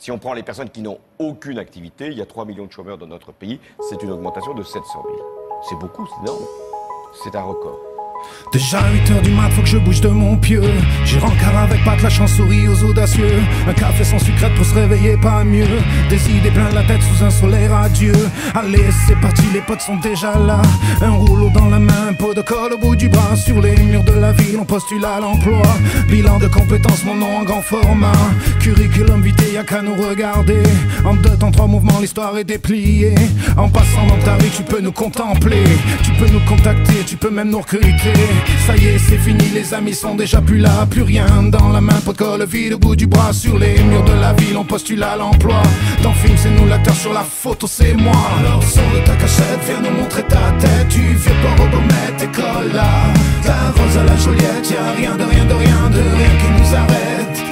Si on prend les personnes qui n'ont aucune activité, il y a 3 millions de chômeurs dans notre pays, c'est une augmentation de 700 000. C'est beaucoup, c'est énorme. C'est un record. Déjà 8h du mat, faut que je bouge de mon pieu. J'ai rencard avec Pat, la chance sourit aux audacieux. Un café sans sucrète pour se réveiller, pas mieux. Des idées plein la tête sous un soleil radieux. Allez, c'est parti, les potes sont déjà là. Un rouleau dans la main, un pot de colle au bout du bras. Sur les murs de la ville, on postule à l'emploi. Bilan de compétences, mon nom en grand format. Curriculum vitae, y'a qu'à nous regarder. En 2 temps, 3 mouvements, l'histoire est dépliée. En passant dans ta rue, tu peux nous contempler. Tu peux nous contacter, tu peux même nous recruter. Ça y est, c'est fini, les amis sont déjà plus là. Plus rien dans la main, pot de colle vide au bout du bras. Sur les murs de la ville, on postule à l'emploi. Dans le film, c'est nous l'acteur, sur la photo, c'est moi. Alors sors de ta cachette, viens nous montrer ta tête. Du vieux port au Beaumet, école là. La Rose à la Joliette, y'a rien de rien de rien de rien qui nous arrête.